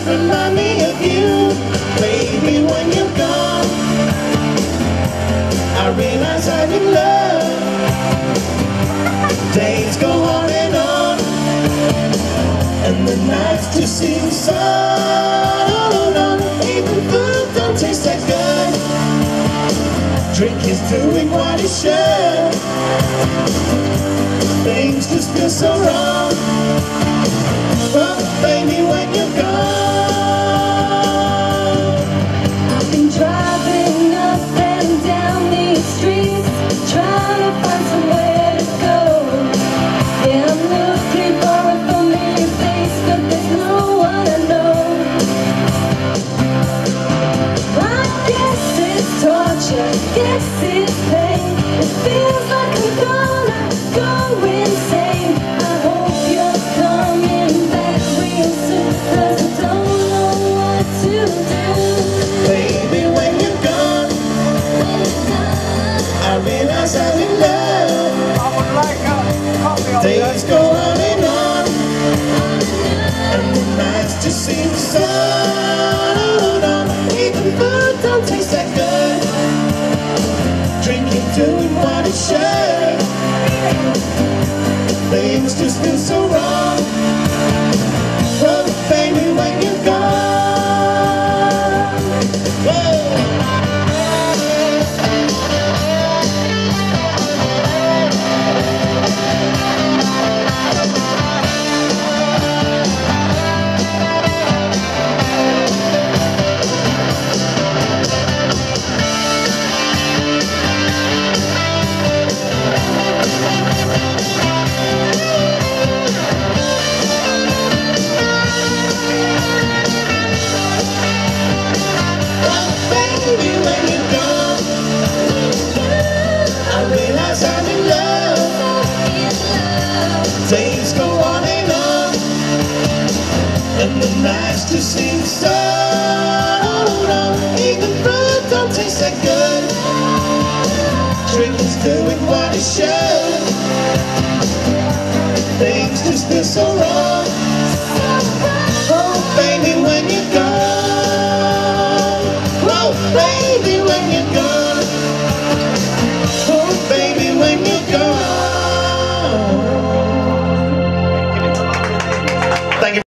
that remind me of you. Baby, when you're gone, I realize I'm in love. Days go on, and the nights just seem so long. Even food don't taste that good. Drink is doing what it should. Things just feel so wrong. But baby, when you're gone, I've been driving up and down these streets, trying to find somewhere to go. Yeah, I'm looking for a familiar face, but there's no one I know. I guess it's torture, guess it's pain. It feels like I'm gonna go insane. I hope you're coming back real soon, 'cause I don't know what to do. baby, when you're gone, I realize I'm in love. I would like a copy of Days that. go on, and the nights just seem so long. Even food don't taste that good. Drinking, doing what it should. Things just feel so wrong. But baby, when you're gone, whoa. Baby, when you're gone, I realize I'm in love. Days go on, and the nights just seem so long. Even fruit don't taste that good. Drinking's doing what it should. Things just feel so wrong. Oh, baby, when you're gone. Oh, baby, when you're gone.